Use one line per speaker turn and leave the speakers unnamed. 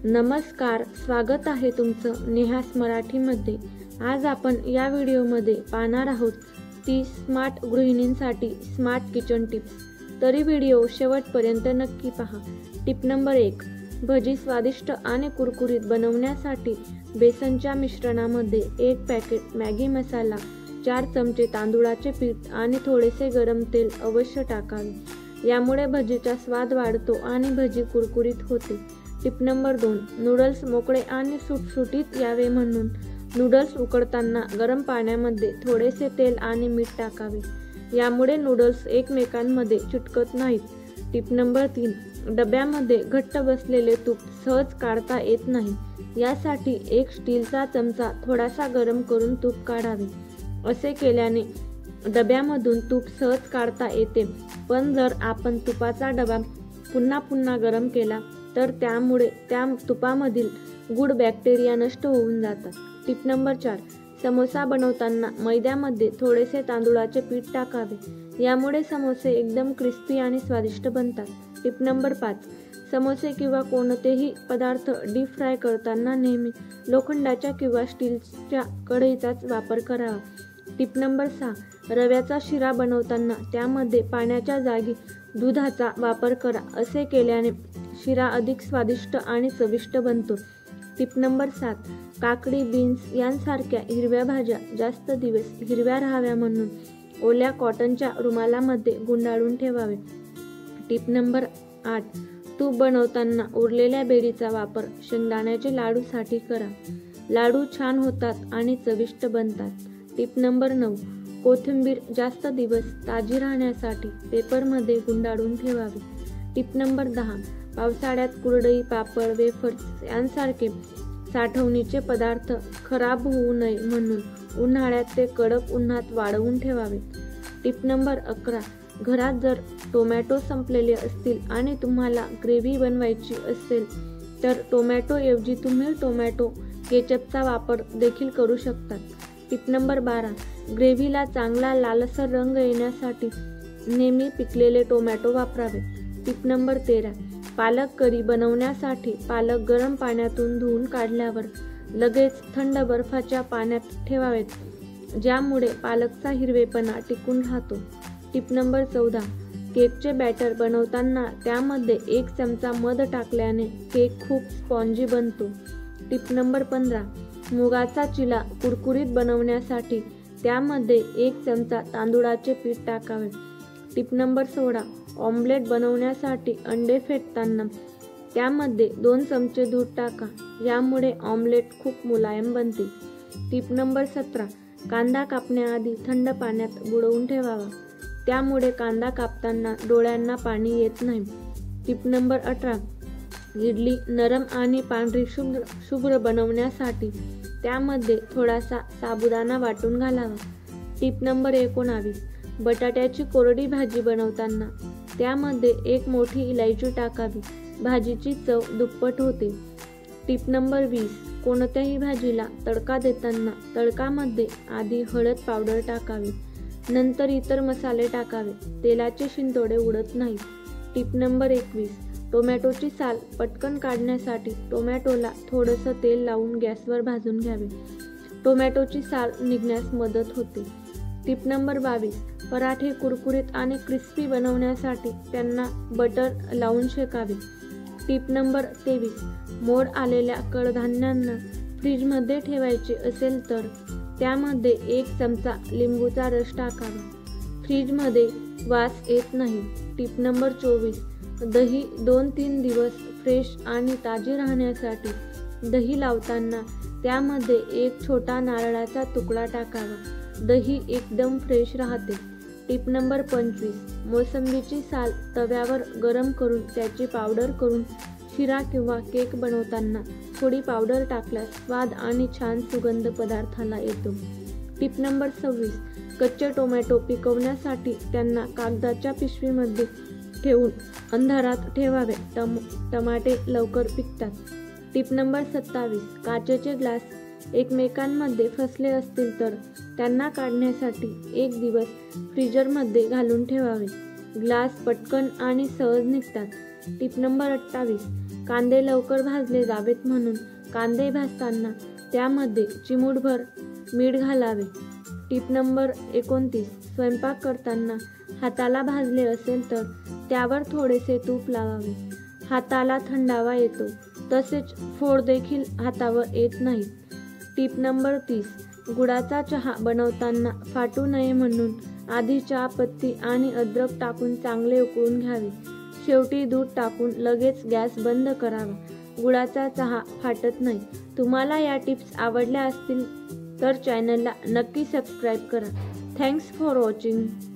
नमस्कार, स्वागत आहे तुमचं नेहास मराठीमध्ये। आज आपण या व्हिडिओमध्ये पाहणार आहोत 30 स्मार्ट गृहिणींसाठी स्मार्ट किचन टिप्स। तरी व्हिडिओ शेवटपर्यंत नक्की पहा। टिप नंबर 1, भजी स्वादिष्ट आणि कुरकुरीत बनवण्यासाठी बेसनच्या मिश्रणामध्ये 1 पॅकेट मॅगी मसाला, 4 चमचे तांदूळाचे पीठ आणि थोडेसे गरम तेल अवश्य टाकावे। यामुळे भजीचा स्वाद वाढतो आणि भजी कुरकुरीत होते। टिप नंबर 2, नूडल्स मोकळे आणि सुटसुटीत यावे म्हणून नूडल्स उकडताना गरम पाण्यामध्ये थोडेसे तेल आणि मीठ टाकावे। यामुळे नूडल्स एकमेकांमध्ये चिटकत नाहीत। टिप नंबर 3, डब्यामध्ये घट्ट बसलेले तूप सहज काढता येत नाही। यासाठी एक स्टीलचा चमचा थोडासा गरम करून तूप काढावे। असे केल्याने डब्यामधून तूप सहज काढता येते। पण जर आपण तुपाचा डबा पुन्हा पुन्हा गरम केला तर त्यामुळे त्या तुपामधील गुड बॅक्टेरिया नष्ट होऊन जातात। टिप नंबर 4, समोसा बनवताना मैद्यामध्ये थोडेसे तांदूळाचे पीठ टाकावे। यामुळे समोसे एकदम क्रिस्पी आणि स्वादिष्ट बनतात। टिप नंबर 5, समोसे किंवा कोणतेही पदार्थ डीप फ्राय करताना नेहमी लोखंडाच्या किंवा स्टीलच्या कढईचाच वापर करावा। टिप नंबर 6, रव्याचा शिरा बनवताना त्यामध्ये पाण्याच्या जागी दुधाचा वापर करा। असे केल्याने शिरा अधिक स्वादिष्ट आणि चविष्ट बनतो। टिप नंबर 7, काकडी, बीन्स यांसारख्या हिरव्या भाज्या जास्त दिवस हिरव्या राहाव्या म्हणून ओल्या कॉटनच्या रुमालामध्ये गुंडाळून ठेवावे। टिप नंबर 8, तूप बनवताना उरलेल्या बेडीचा वापर शेंगदाण्याचे लाडूसाठी करा। लाडू छान होतात आणि चविष्ट बनतात। टिप नंबर 9, कोथिंबीर जास्त दिवस ताजी राहण्यासाठी पेपरमध्ये गुंडाळून ठेवावी। टिप नंबर 10, पावसाळ्यात कुरडई, पापड, वेफर्स यांसारखे साठवणीचे पदार्थ खराब होऊ नये म्हणून उन्हाळ्यात ते कडक उन्हात वाळवून ठेवावे। टिप नंबर 11, घरात जर टोमॅटो संपलेले असतील आणि तुम्हाला ग्रेव्ही बनवायची असेल तर टोमॅटोऐवजी तुम्ही टोमॅटो केचपचा वापर देखील करू शकता। टिप नंबर 12, ग्रेव्हीला चांगला लालसर रंग येण्यासाठी नेहमी पिकलेले टोमॅटो वापरावे। टिप नंबर 13, पालक करी बनवण्यासाठी पालक गरम पाण्यातून धुवून काढल्यावर लगेच थंड बर्फाच्या पाण्यात ठेवावेत। ज्यामुळे पालकचा हिरवेपणा टिकून राहतो। टिप नंबर 14, केकचे बॅटर बनवताना त्यामध्ये 1 चमचा मध टाकल्याने केक खूप स्पॉन्जी बनतो। टिप नंबर 15, मुगाचा चिला कुरकुरीत बनवण्यासाठी त्यामध्ये 1 चमचा तांदूळाचे पीठ टाकावे। टिप नंबर 16, ऑमलेट बनवण्यासाठी अंडे फेटताना त्यामध्ये 2 चमचे दूध टाका। यामुळे ऑमलेट खूप मुलायम बनते। टिप नंबर 17, कांदा कापण्याआधी थंड पाण्यात बुडवून ठेवावा। त्यामुळे कांदा कापताना डोळ्यांना पाणी येत नाही। टिप नंबर 18, इडली नरम आणि पांढरी शुभ्र बनवण्यासाठी त्यामध्ये थोडासा साबुदाणा वाटून घालावा। टिप नंबर 19, बटाट्याची कोरडी भाजी बनवताना त्यामध्ये 1 मोठी इलायची टाकावी। भाजीची चव दुप्पट होते। टिप नंबर 20, कोणत्याही भाजीला तडका देताना तडकामध्ये आधी हळद पावडर टाकावी, नंतर इतर मसाले टाकावे। तेलाचे शिंतोडे उडत नाहीत। टिप नंबर 21, टोमॅटोची साल पटकन काढण्यासाठी टोमॅटोला थोडंसं तेल लावून गॅसवर भाजून घ्यावे। टोमॅटोची साल निघण्यास मदत होते। टिप नंबर 22, पराठे कुरकुरीत आणि क्रिस्पी बनवण्यासाठी त्यांना बटर लावून शेकावे। टिप नंबर 23, मोड आलेल्या कडधान्यांना फ्रीजमध्ये ठेवायचे असेल तर त्यामध्ये 1 चमचा लिंबूचा रस टाकावा। फ्रीजमध्ये वास येत नाही। टिप नंबर 24, दही 2-3 दिवस फ्रेश आणि ताजी राहण्यासाठी दही लावताना त्यामध्ये 1 छोटा नारळाचा तुकडा टाकावा। दही एकदम फ्रेश राहते। टिप नंबर 25, मोसंबीची साल तव्यावर गरम करून त्याची पावडर करून शिरा किंवा केक बनवताना थोडी पावडर टाकल्यास स्वाद आणि छान सुगंध पदार्थाला येतो। टिप नंबर 26, कच्चे टोमॅटो पिकवण्यासाठी त्यांना कागदाच्या पिशवीमध्ये ठेवून अंधारात ठेवावे। टमाटे लवकर पिकतात। टिप नंबर 27, काचेचे ग्लास एकमेकांमध्ये फसले असतील तर त्यांना काढण्यासाठी 1 दिवस फ्रीजरमध्ये घालून ठेवावे। ग्लास पटकन आणि सहज निघतात। टिप नंबर 28, कांदे लवकर भाजले जावेत म्हणून कांदे भाजताना त्यामध्ये चिमूटभर मीठ घालावे। टिप नंबर 29, स्वयंपाक करताना हाताला भाजले असेल तर त्यावर थोडेसे तूप लावावे। हाताला थंडावा येतो, तसेच फोड देखील हातावर येत नाहीत। टिप नंबर 30, गुळाचा चहा बनवताना फाटू नये म्हणून आधी चहा पत्ती आणि अद्रक टाकून चांगले उकळून घ्यावे। शेवटी दूध टाकून लगेच गॅस बंद करावा। गुळाचा चहा फाटत नाही। तुम्हाला या टिप्स आवडल्या असतील तर चॅनलला नक्की सबस्क्राईब करा। Thanks for watching.